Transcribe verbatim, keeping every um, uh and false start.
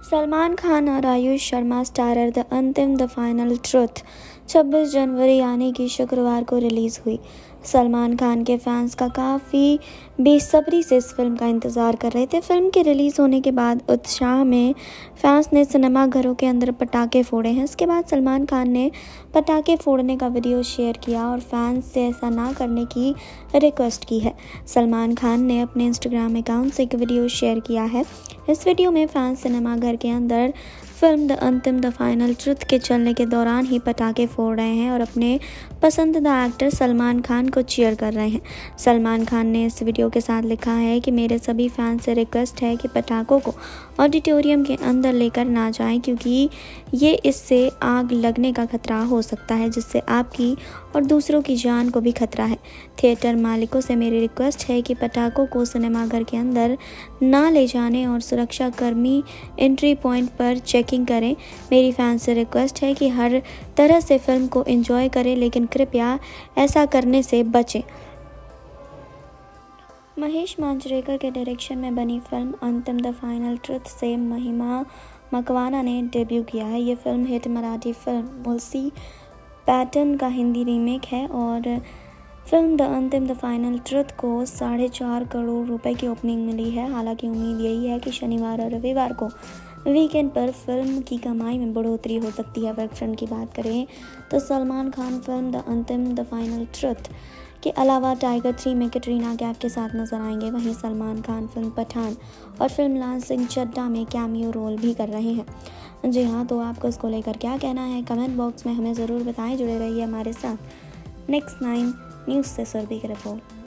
सलमान खान और Aayush Sharma starrer the Antim the final truth छब्बीस जनवरी यानी कि शुक्रवार को रिलीज़ हुई। सलमान खान के फैंस का काफ़ी बेसब्री से इस फिल्म का इंतज़ार कर रहे थे। फिल्म के रिलीज़ होने के बाद उत्साह में फैंस ने सिनेमा घरों के अंदर पटाखे फोड़े हैं। इसके बाद सलमान खान ने पटाखे फोड़ने का वीडियो शेयर किया और फैंस से ऐसा ना करने की रिक्वेस्ट की है। सलमान खान ने अपने इंस्टाग्राम अकाउंट से एक वीडियो शेयर किया है। इस वीडियो में फैंस सिनेमा घर के अंदर film the Antim the final truth के चलने के दौरान ही पटाखे फोड़ रहे हैं और अपने पसंदीदा एक्टर सलमान खान को चीयर कर रहे हैं। सलमान खान ने इस वीडियो के साथ लिखा है कि मेरे सभी फैंस से रिक्वेस्ट है कि पटाखों को ऑडिटोरियम के अंदर लेकर ना जाएं, क्योंकि ये इससे आग लगने का खतरा हो सकता है, जिससे आपकी और दूसरों की जान को भी खतरा है। थिएटर मालिकों से मेरी रिक्वेस्ट है कि पटाखों को सिनेमाघर के अंदर ना ले जाने और सुरक्षा कर्मी एंट्री पॉइंट पर चेकिंग करें। मेरी फैंस से रिक्वेस्ट है कि हर तरह से फिल्म को एंजॉय करें, लेकिन कृपया ऐसा करने से बचें। महेश मांजरेकर के डायरेक्शन में बनी फिल्म अंतिम द फाइनल ट्रुथ से महिमा मकवाना ने डेब्यू किया है। ये film hit Marathi film Mulshi pattern का हिंदी रीमेक है और film the Antim the final truth को साढ़े चार करोड़ रुपए की ओपनिंग मिली है। हालांकि उम्मीद यही है कि शनिवार और रविवार को वीकेंड पर फिल्म की कमाई में बढ़ोतरी हो सकती है। वर्क फ्रंट की बात करें तो Salman Khan film the Antim the final truth के अलावा टाइगर थ्री में कैटरीना कैफ के साथ नजर आएंगे। वहीं सलमान खान फिल्म पठान और फिल्म लाल सिंह चड्ढा में कैमियो रोल भी कर रहे हैं। जी हाँ, तो आपको इसको लेकर क्या कहना है कमेंट बॉक्स में हमें ज़रूर बताएं। जुड़े रहिए हमारे साथ। नेक्स्ट नाइन न्यूज़ से सुरभि की रिपोर्ट।